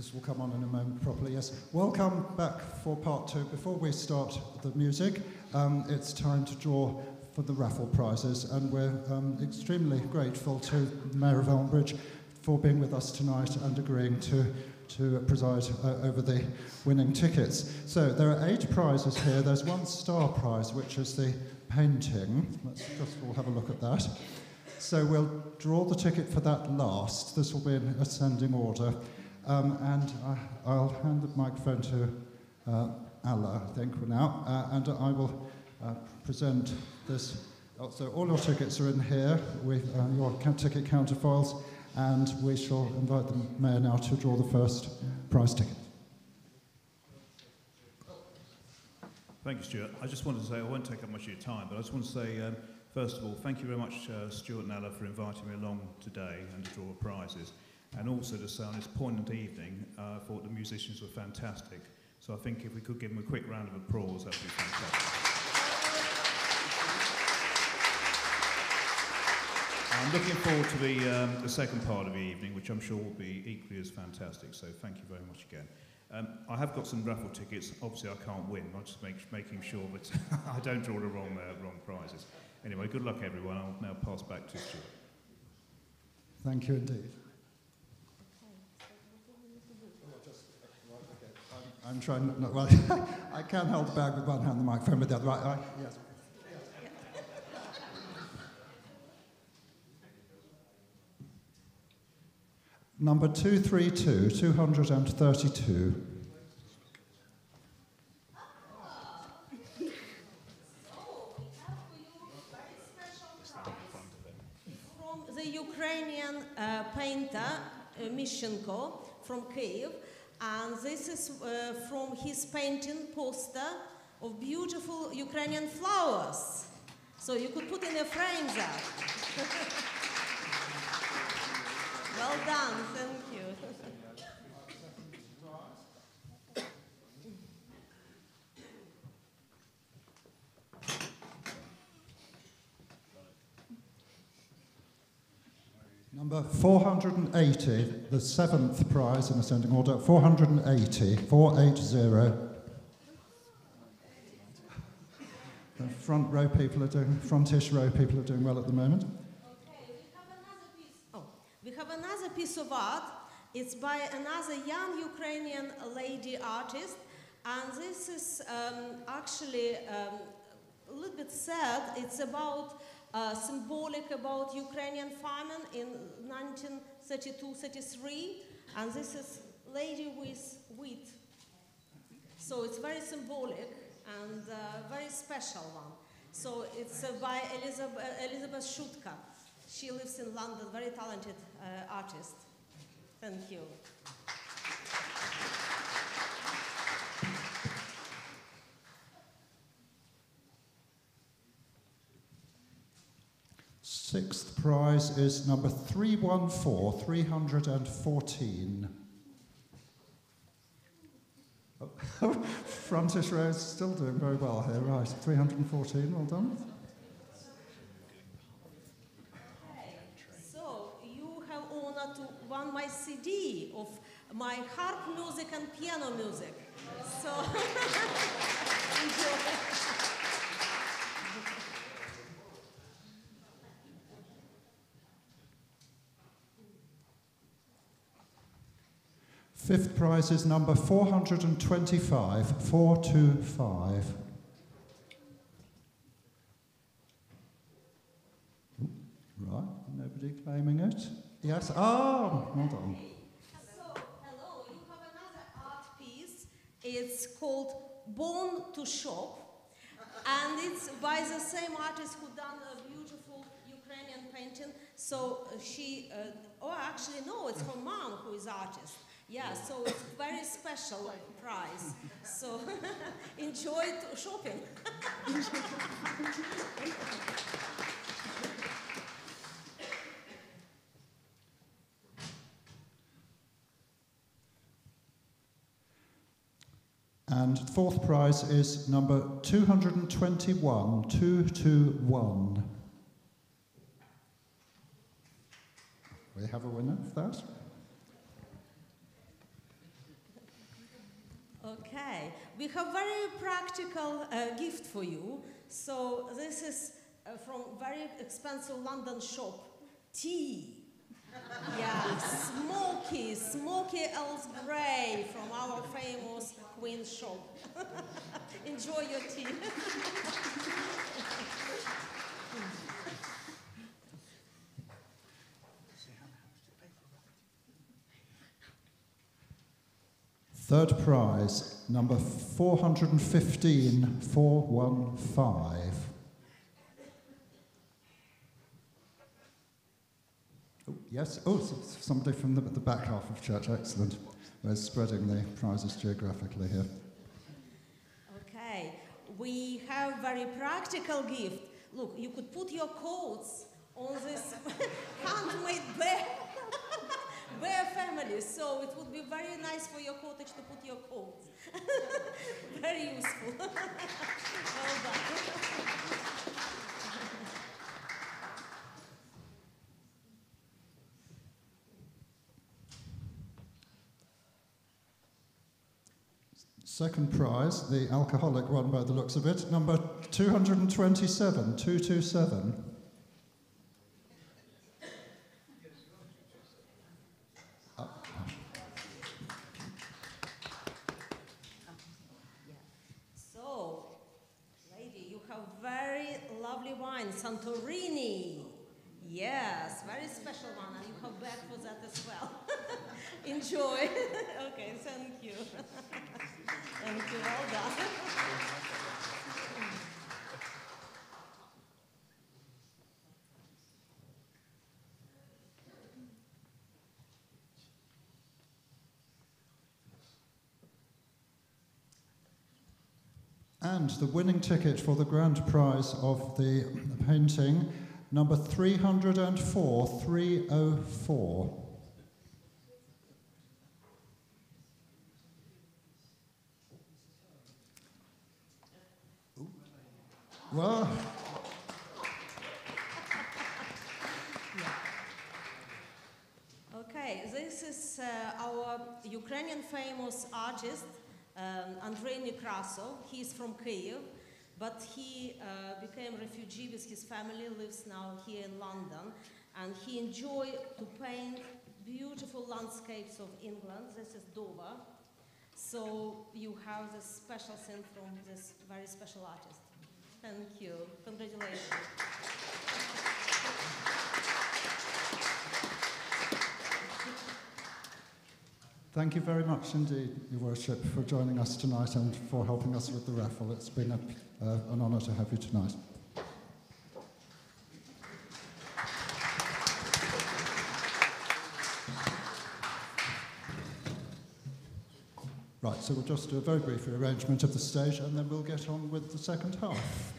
this will come on in a moment properly, yes. Welcome back for part two. Before we start the music, it's time to draw for the raffle prizes, and we're extremely grateful to the Mayor of Elmbridge for being with us tonight and agreeing to preside over the winning tickets. So there are 8 prizes here. There's one star prize, which is the painting. Let's just all have a look at that. So we'll draw the ticket for that last. This will be in ascending order. And I'll hand the microphone to Alla, I think, now, and I will present this. So all your tickets are in here with your ticket counterfoils, and we shall invite the Mayor now to draw the first prize ticket. Thank you, Stuart. I just wanted to say, I won't take up much of your time, but I just want to say, first of all, thank you very much, Stuart and Alla, for inviting me along today and to draw the prizes. And also to say on this poignant evening, I thought the musicians were fantastic. So I think if we could give them a quick round of applause, that would be fantastic. I'm looking forward to the second part of the evening, which I'm sure will be equally as fantastic. So thank you very much again. I have got some raffle tickets. Obviously, I can't win. I'm just making sure that I don't draw the wrong prizes. Anyway, good luck, everyone. I'll now pass back to Stuart. Thank you indeed. I'm trying not, well, I can hold the bag with one hand, the microphone with the other. Right, yes. Number 232, 232. From the Ukrainian painter, Matviienko, from Kyiv. And this is from his painting poster of beautiful Ukrainian flowers. So you could put in a frame that. Well done, thank you. Number 480, the 7th prize in ascending order, 480, 480. The frontish row people are doing well at the moment. Okay, we have another piece. Oh, we have another piece of art. It's by another young Ukrainian lady artist, and this is actually a little bit sad. It's about symbolic about Ukrainian famine in 1932-33, and this is lady with wheat. So it's very symbolic and very special one. So it's by Elizabeth Shutka. She lives in London, very talented artist. Thank you. Sixth prize is number 314, 314. Frontish row is still doing very well here, right, 314, well done. Okay, so you have honor to won my CD of my harp music and piano music. So, enjoy. Fifth prize is number 425, 425. Right, nobody claiming it? Yes, well done. So, hello, you have another art piece. It's called Born to Shop, and it's by the same artist who done a beautiful Ukrainian painting. So she, actually no, it's her mom who is artist. Yeah, so it's very special prize. So enjoy shopping. And fourth prize is number 221, 221. We have a winner of that. Okay, we have very practical gift for you. So this is from very expensive London shop, tea. Yeah, smoky Earl's Grey from our famous Queen shop. Enjoy your tea. Third prize, number 415, 415. Oh, yes, somebody from the back half of church, excellent. We're spreading the prizes geographically here. Okay, we have very practical gift. Look, you could put your coats on this handmade bear family, so it would be very nice for your cottage to put your coats. Very useful. Well done. Second prize, the alcoholic one by the looks of it, number 227, 227. So, lady, you have very lovely wine, Santorini. Yes, very special one, and you have bag for that as well. Enjoy. Okay, thank you. Thank you, well done. And the winning ticket for the grand prize of the painting, number 304, 304. Well, Okay, this is our Ukrainian famous artist, Andrei Nekrasov. He's from Kyiv, but he became a refugee with his family, lives now here in London, and he enjoyed to paint beautiful landscapes of England. This is Dover. So you have this special thing from this very special artist. Thank you. Congratulations. thank you very much indeed, Your Worship, for joining us tonight and for helping us with the raffle. It's been an honour to have you tonight. Right, so we'll just do a very brief rearrangement of the stage and then we'll get on with the second half.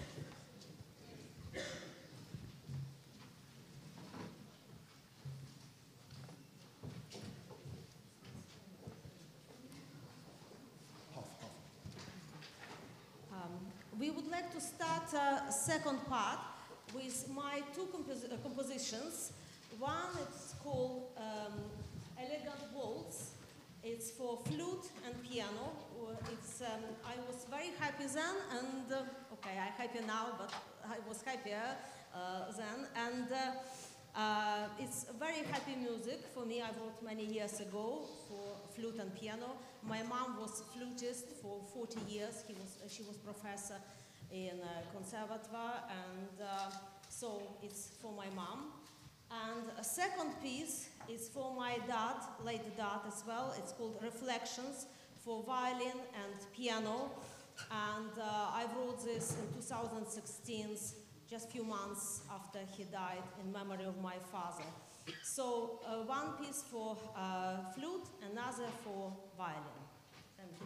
We would like to start second part with my two compositions. One is called Elegant Waltz. It's for flute and piano. I was very happy then, and okay, I'm happy now, but I was happier then. And it's very happy music for me. I wrote many years ago for flute and piano. My mom was flutist for 40 years. She was professor in conservatoire, and so it's for my mom. And a second piece is for my dad, late dad as well. It's called Reflections for violin and piano. And I wrote this in 2016, just a few months after he died, in memory of my father. So one piece for flute, another for violin. Thank you.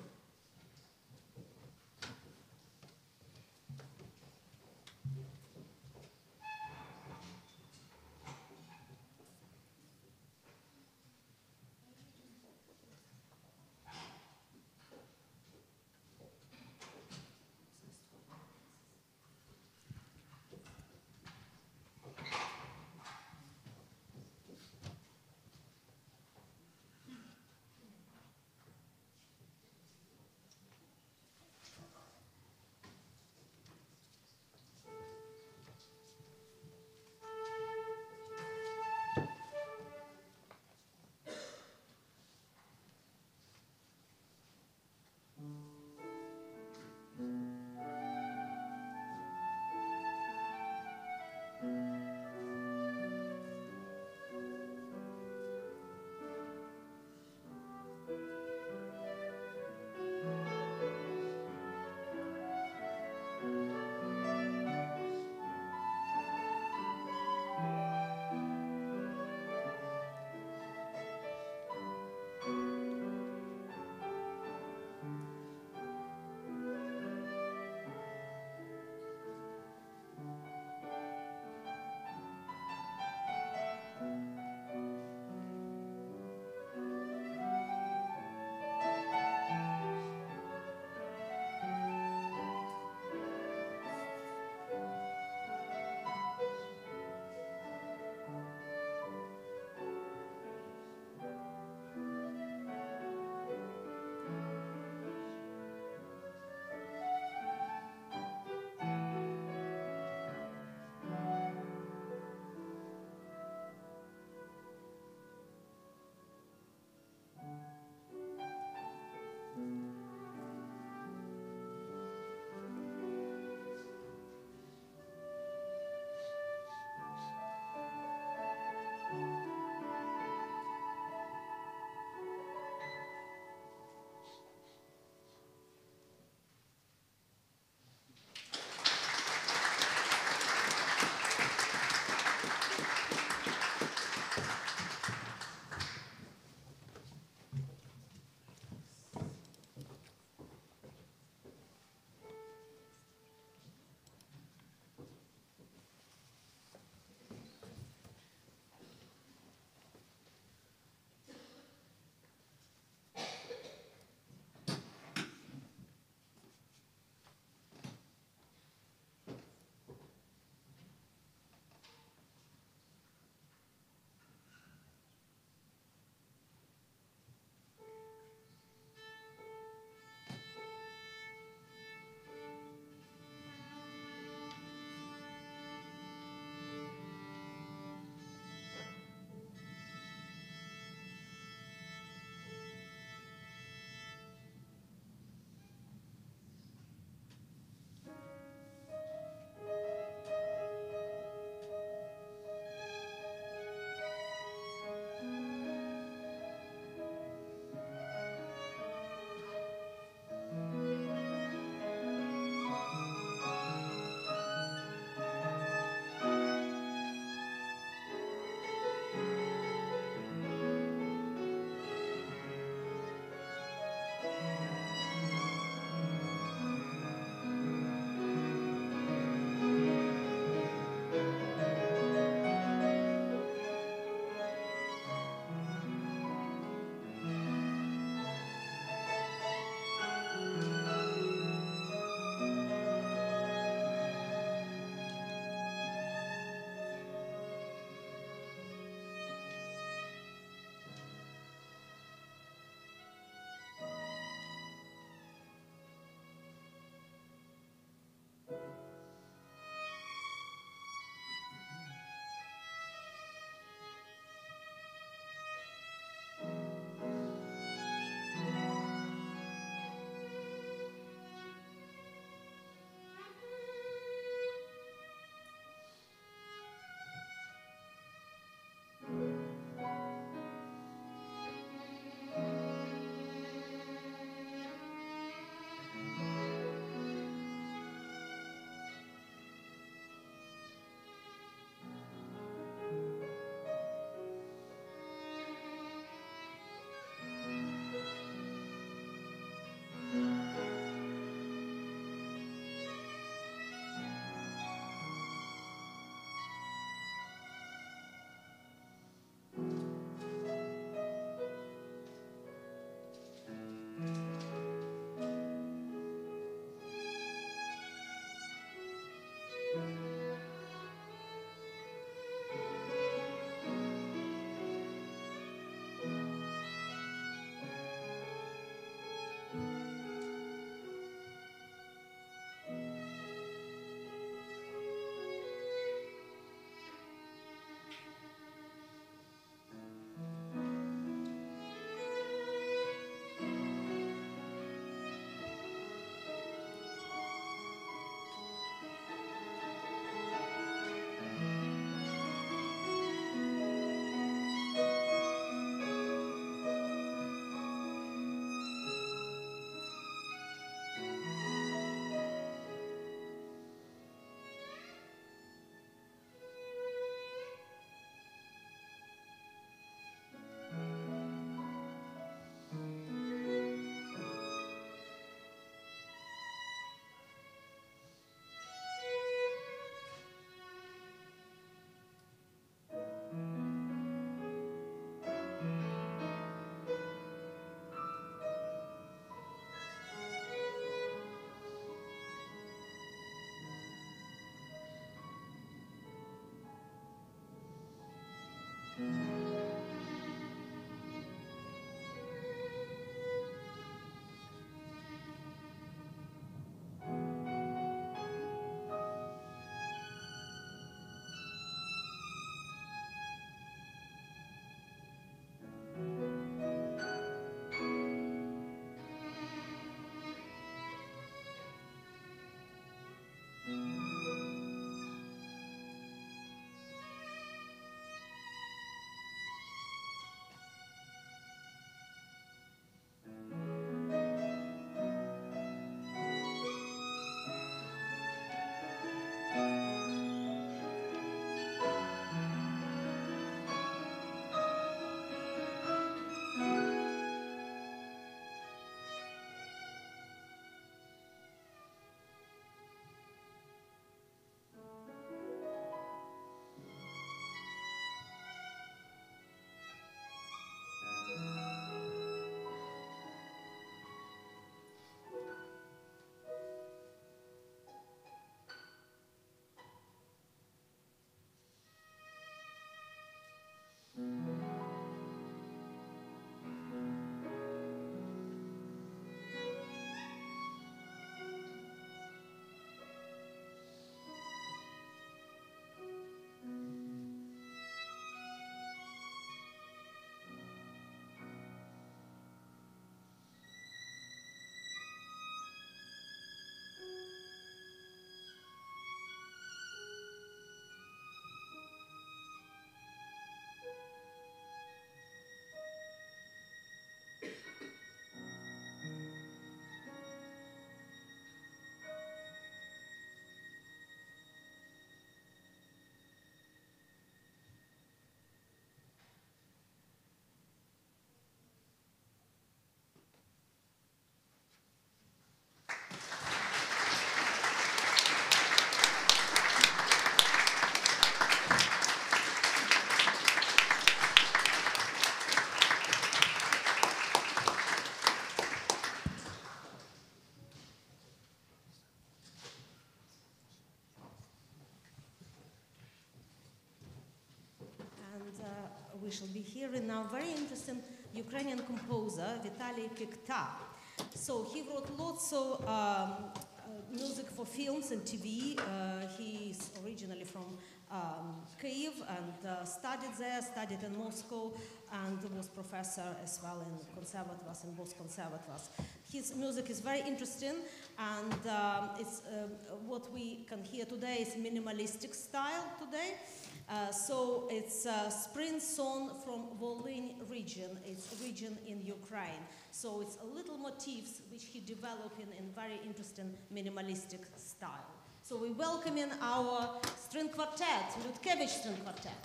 hearing now very interesting Ukrainian composer, Vitaly Pekta. So he wrote lots of music for films and TV. He's originally from Kyiv and studied there, studied in Moscow, and was professor as well in conservatoires, in both conservatoires. His music is very interesting, and it's what we can hear today is minimalistic style today. So it's a spring song from Volyn region. It's a region in Ukraine. So it's little motifs which he developed in very interesting minimalistic style. So we welcome in our string quartet, Lyudkevych string quartet.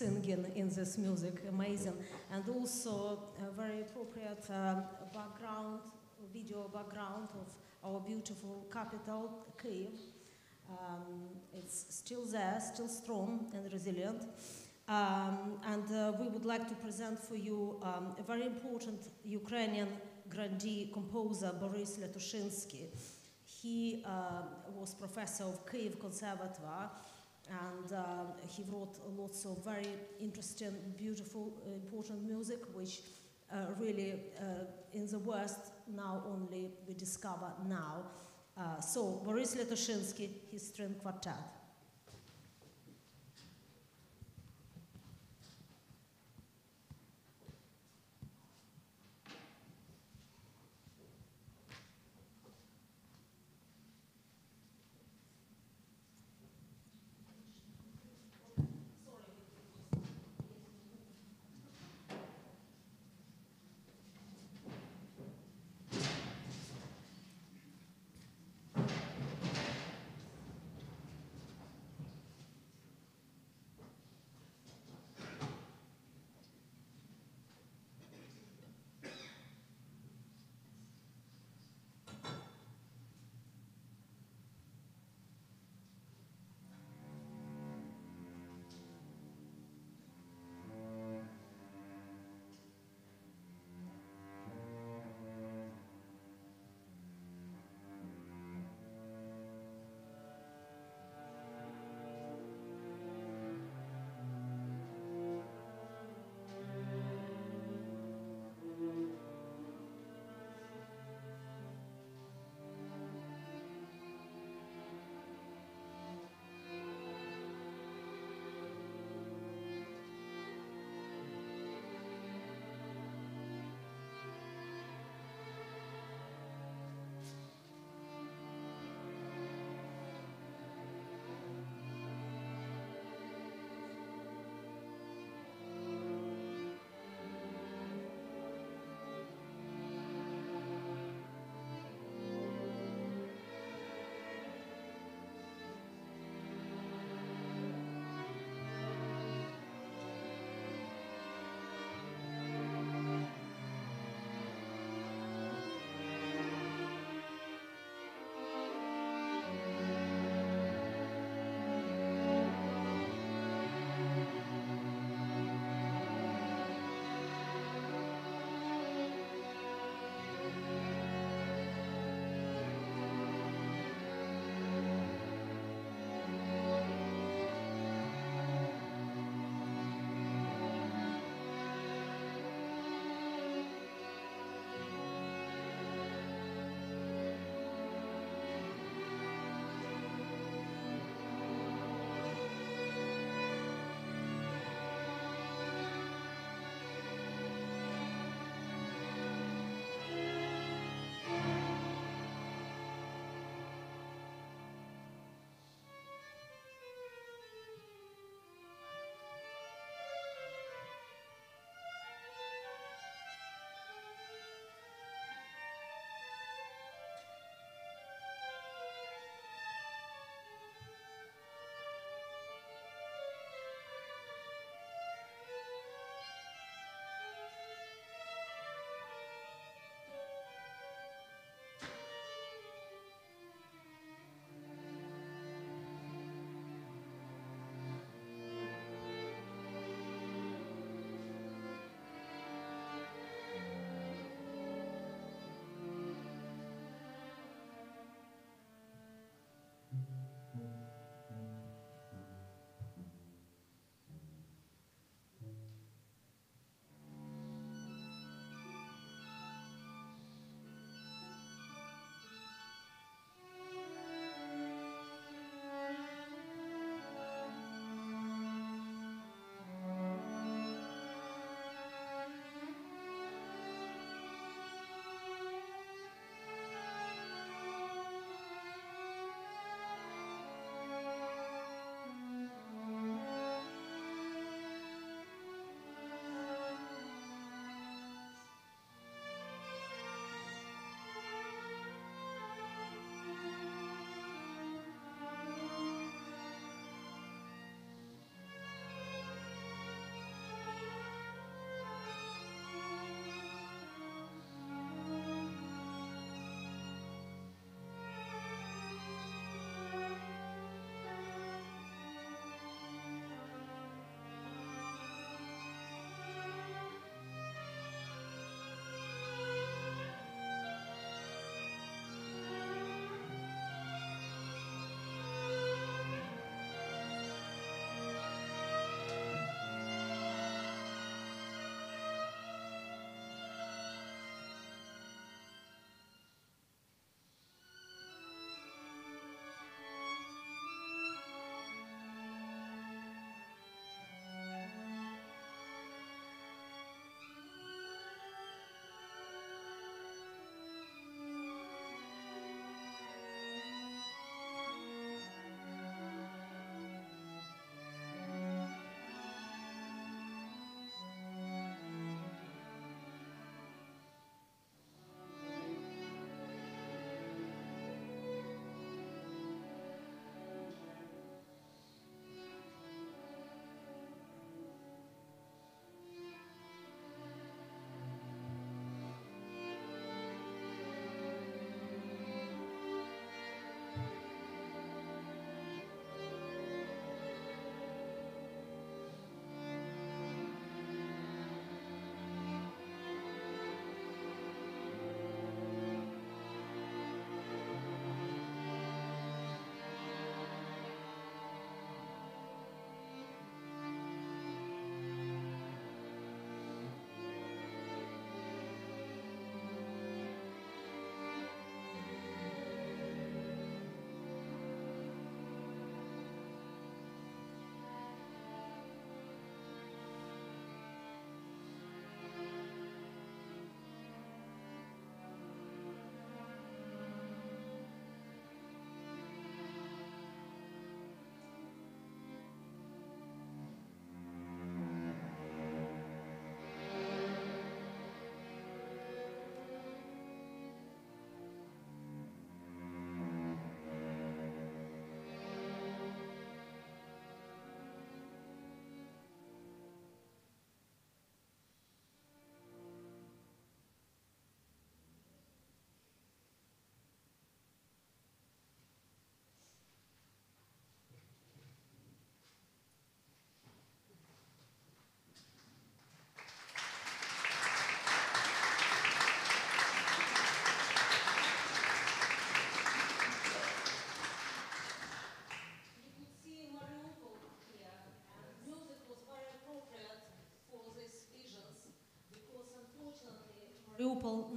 singing in this music, amazing. And also a very appropriate background, video background of our beautiful capital, Kyiv. It's still there, still strong and resilient. And we would like to present for you a very important Ukrainian grandee composer, Boris Letushinsky. He was professor of Kyiv Conservatoire, and he wrote lots of very interesting, beautiful, important music, which really in the West now only we discover now. So Boris Letushinsky, his string quartet.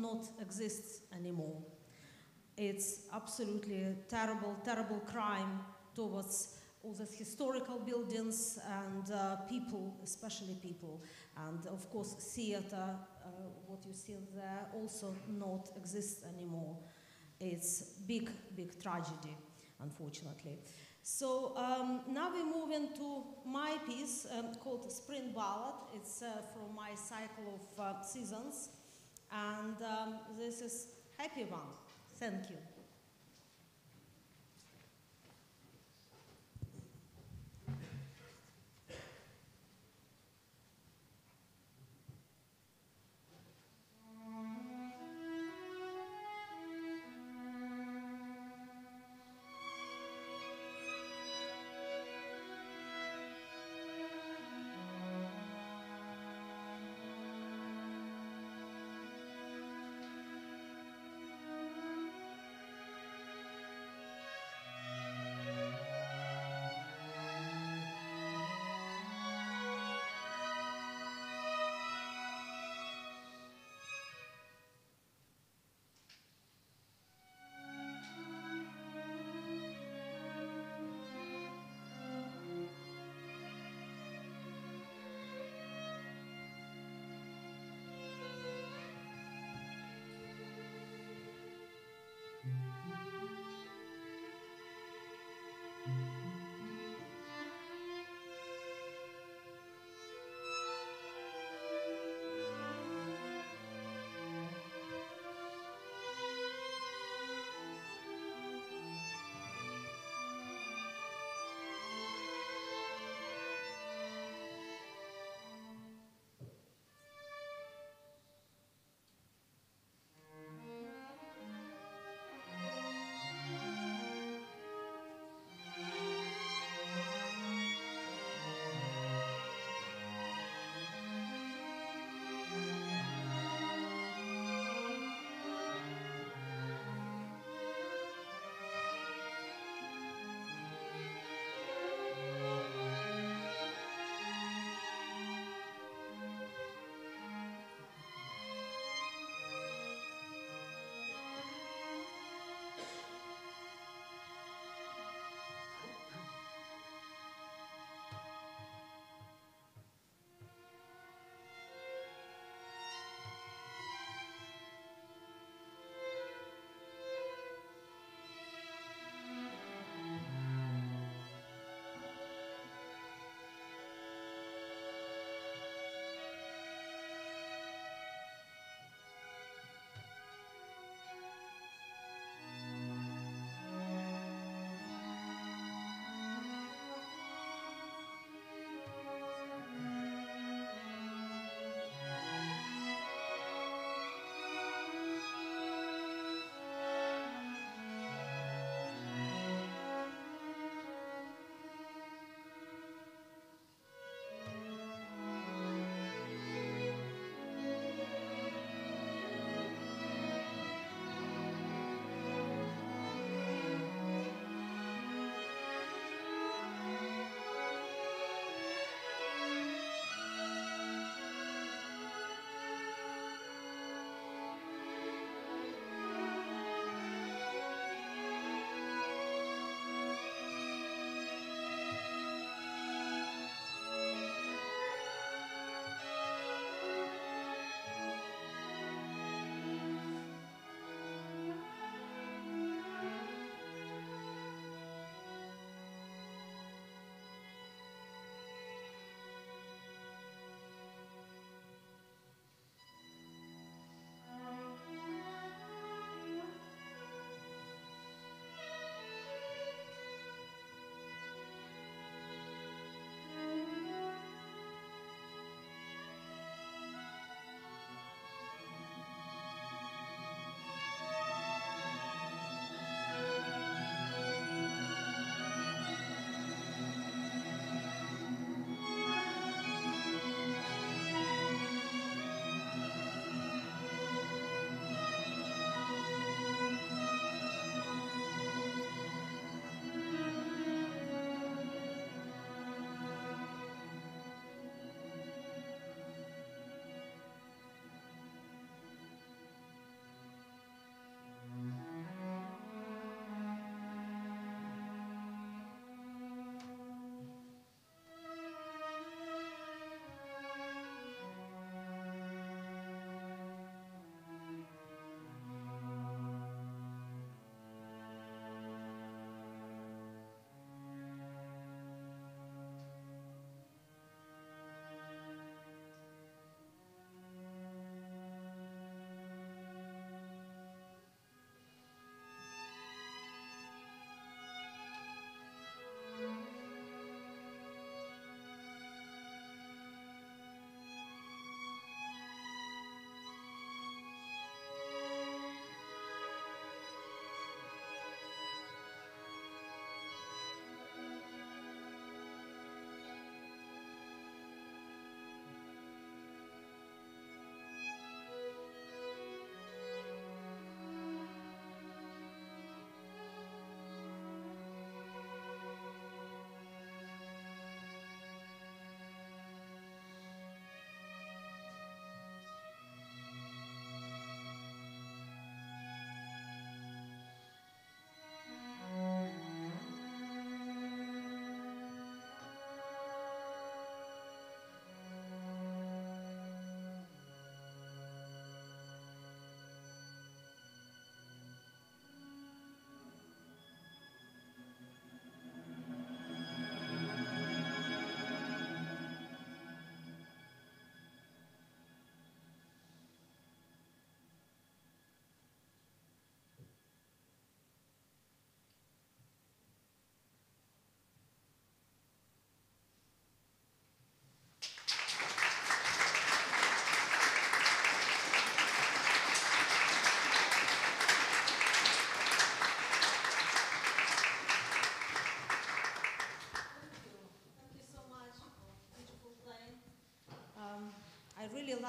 not exist anymore. It's absolutely a terrible, terrible crime towards all these historical buildings and people, especially people. And of course, theater, what you see there, also not exists anymore. It's big, big tragedy, unfortunately. So now we move into my piece called Spring Ballad. It's from my cycle of seasons. And this is happy one. Thank you.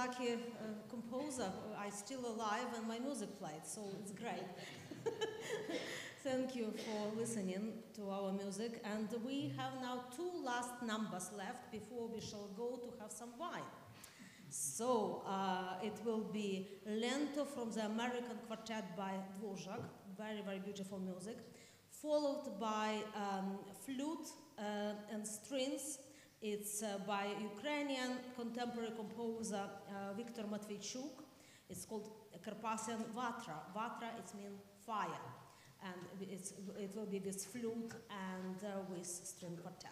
lucky composer. I'm still alive and my music played, so it's great. Thank you for listening to our music. And we have now 2 last numbers left before we shall go to have some wine. So it will be Lento from the American Quartet by Dvorak, very, very beautiful music, followed by flute and strings. It's by Ukrainian contemporary composer Viktor Matviienko. It's called Carpathian Vatra. Vatra, it means fire. And it will be with flute and with string quartet.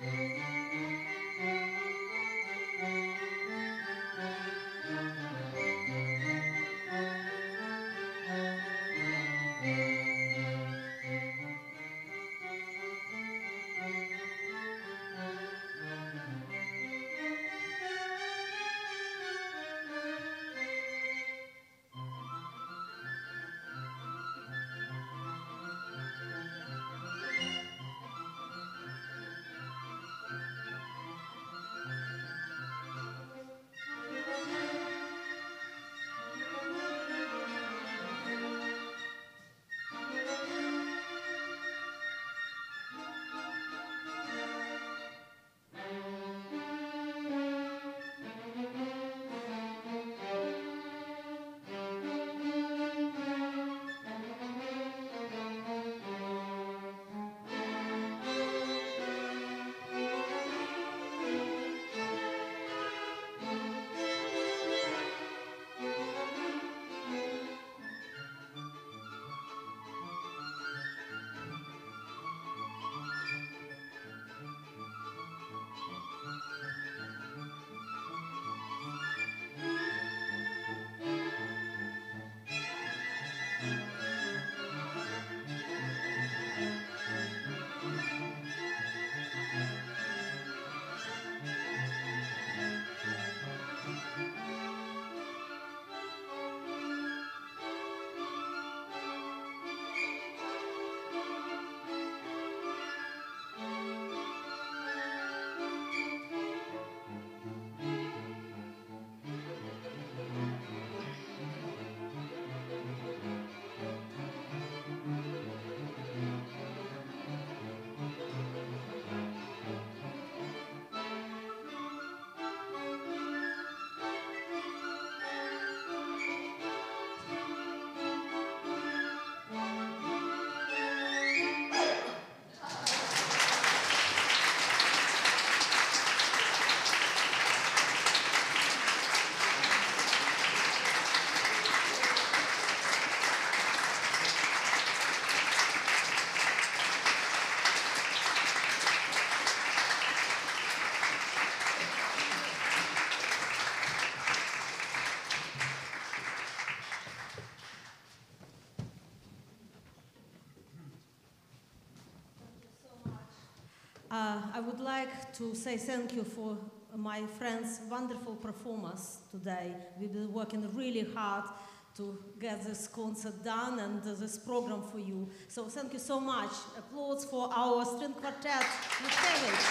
I would like to say thank you for my friends' wonderful performance today. We've been working really hard to get this concert done and this program for you. So thank you so much. Applause for our string quartet, Lyudkevych.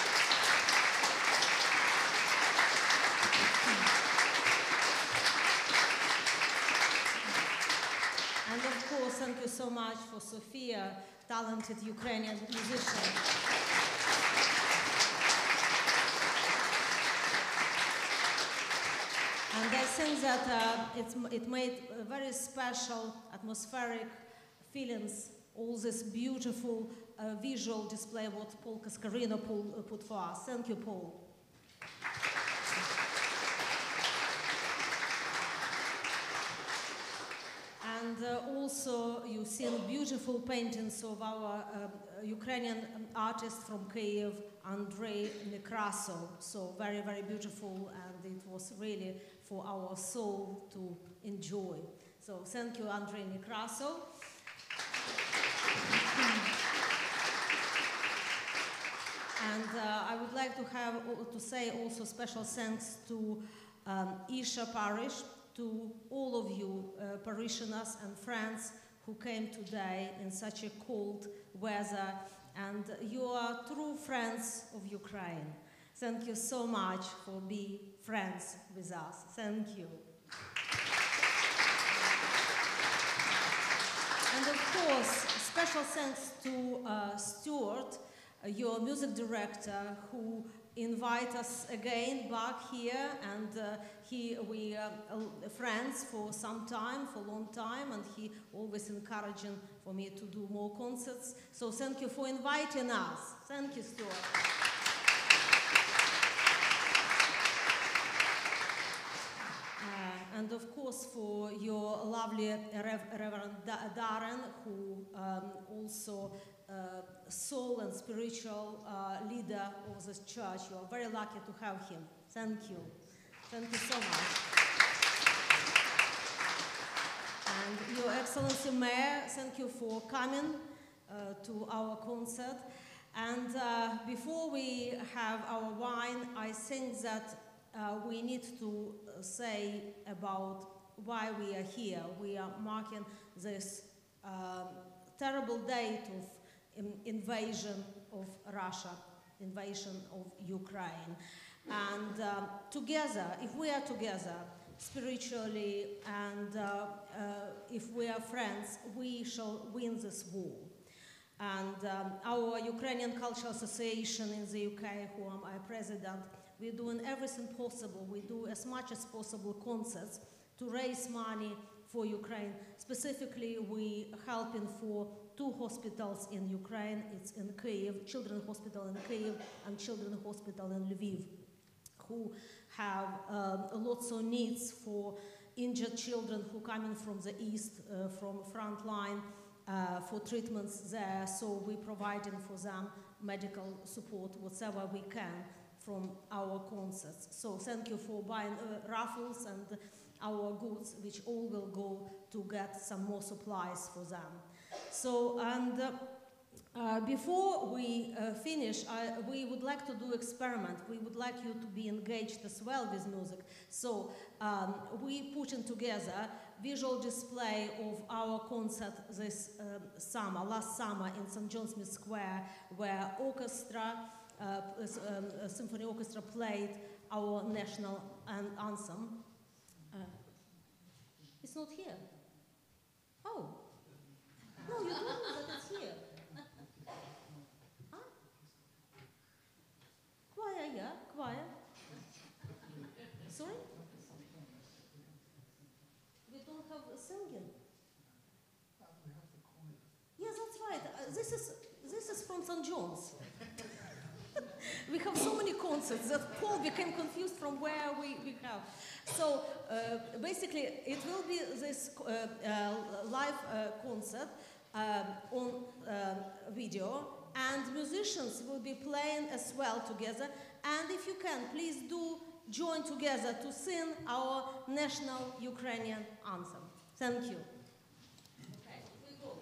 And of course, thank you so much for Sofiia, talented Ukrainian musician. And I think that it made a very special atmospheric feelings, all this beautiful visual display what Paul Cascarino put for us. Thank you, Paul. And also you've seen beautiful paintings of our Ukrainian artist from Kyiv, Andrei Nekrasov. So very, very beautiful, and it was really for our soul to enjoy. So thank you, Andrei Nekrasov. And I would like to say also special thanks to Esher Parish, to all of you parishioners and friends who came today in such a cold weather, and you are true friends of Ukraine. Thank you so much for being friends with us. Thank you. And of course, special thanks to Stuart, your music director, who invite us again back here, and we are friends for some time, for a long time, and he always encouraging for me to do more concerts. So thank you for inviting us. Thank you, Stuart. And of course for your lovely Reverend Darren, who also soul and spiritual leader of this church. You are very lucky to have him. Thank you. Thank you so much. And Your Excellency Mayor, thank you for coming to our concert. And before we have our wine, I think that we need to say about why we are here. We are marking this terrible date of invasion of Russia, invasion of Ukraine. And together, if we are together spiritually and if we are friends, we shall win this war. And our Ukrainian Cultural Association in the UK, who am I president, we're doing everything possible. We do as much as possible concerts to raise money for Ukraine. Specifically, we helping for 2 hospitals in Ukraine. It's in Kyiv, Children's Hospital in Kyiv and Children's Hospital in Lviv, who have lots of needs for injured children who coming from the east, from front line, for treatments there. So we're providing for them medical support, whatever we can from our concerts. So thank you for buying raffles and our goods, which all will go to get some more supplies for them. So, and before we finish, we would like to do experiment. We would like you to be engaged as well with music. So we putting together visual display of our concert this summer, last summer in St. John Smith Square, where orchestra, symphony orchestra played our national anthem. It's not here. Oh. No, you told me that it's here. Huh? Choir, yeah, choir. Sorry? We don't have singing. Yes, that's right. This is from St. John's. We have so many concerts that Paul became confused from where we have. So basically, it will be this live concert on video, and musicians will be playing as well together. And if you can, please do join together to sing our national Ukrainian anthem. Thank you. Okay, we go.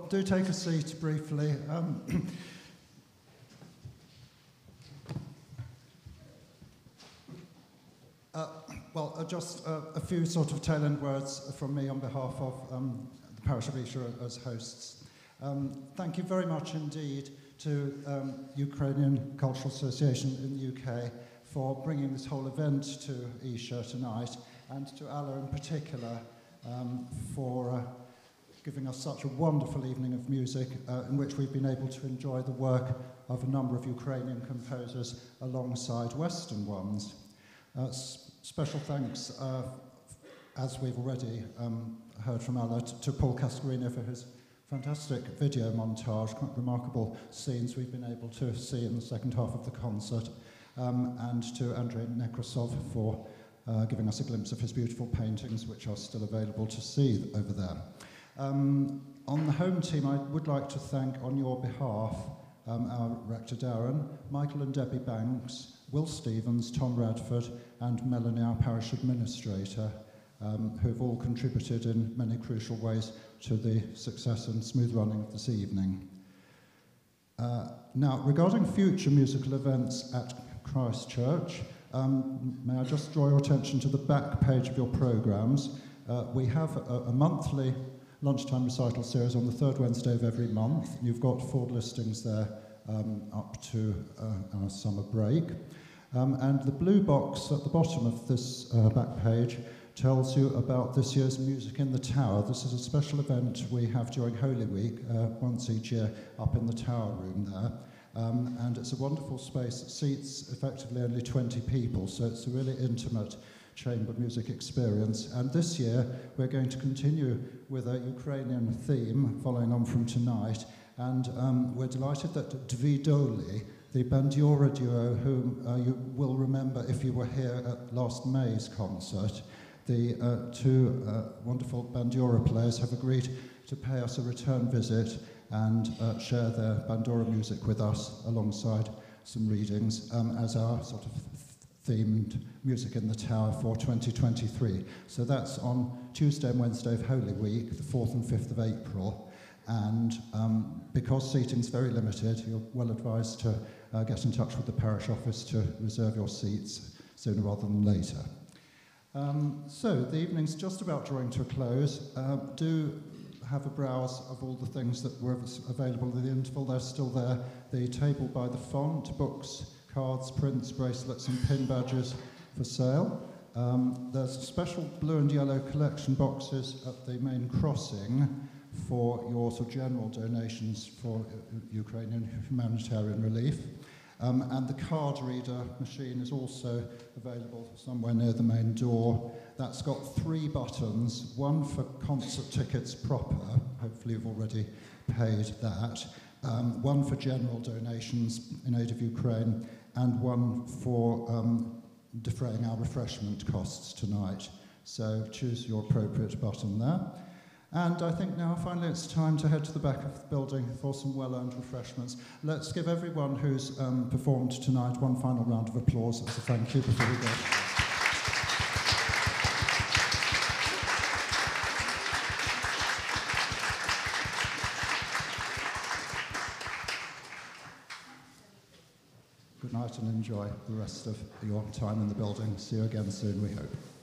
do take a seat briefly. Just a few sort of tail-end words from me on behalf of the Parish of Esher as hosts. Thank you very much indeed to Ukrainian Cultural Association in the UK for bringing this whole event to Esher tonight, and to Alla in particular for giving us such a wonderful evening of music in which we've been able to enjoy the work of a number of Ukrainian composers alongside Western ones. Special thanks, as we've already heard from Alla, to Paul Cascarino for his fantastic video montage, quite remarkable scenes we've been able to see in the second half of the concert, and to Andrei Nekrasov for giving us a glimpse of his beautiful paintings, which are still available to see over there. On the home team, I would like to thank, on your behalf, our Rector Darren, Michael and Debbie Banks, Will Stevens, Tom Radford, and Melanie, our parish administrator, who have all contributed in many crucial ways to the success and smooth running of this evening. Now, regarding future musical events at Christchurch, may I just draw your attention to the back page of your programmes. We have a monthly lunchtime recital series on the third Wednesday of every month. You've got 4 listings there up to our summer break. And the blue box at the bottom of this back page tells you about this year's Music in the Tower. This is a special event we have during Holy Week, once each year, up in the Tower Room there. And it's a wonderful space that seats effectively only 20 people, so it's a really intimate chamber music experience. And this year we're going to continue with a Ukrainian theme following on from tonight, and we're delighted that Dvi Doli, the Bandiora duo, whom you will remember if you were here at last May's concert, the 2 wonderful Bandiora players have agreed to pay us a return visit and share their Bandura music with us alongside some readings as our sort of themed Music in the Tower for 2023. So that's on Tuesday and Wednesday of Holy Week, the 4th and 5th of April. And because seating's very limited, you're well advised to get in touch with the parish office to reserve your seats sooner rather than later. So the evening's just about drawing to a close. Do have a browse of all the things that were available in the interval. They're still there. The table by the font, books, cards, prints, bracelets and pin badges for sale. There's special blue and yellow collection boxes at the main crossing for your sort of general donations for Ukrainian humanitarian relief. And the card reader machine is also available somewhere near the main door. That's got 3 buttons, one for concert tickets proper, hopefully you've already paid that, one for general donations in aid of Ukraine, and one for defraying our refreshment costs tonight. So choose your appropriate button there. And I think now finally it's time to head to the back of the building for some well-earned refreshments. Let's give everyone who's performed tonight one final round of applause as a thank you before we go. Good night and enjoy the rest of your time in the building. See you again soon, we hope.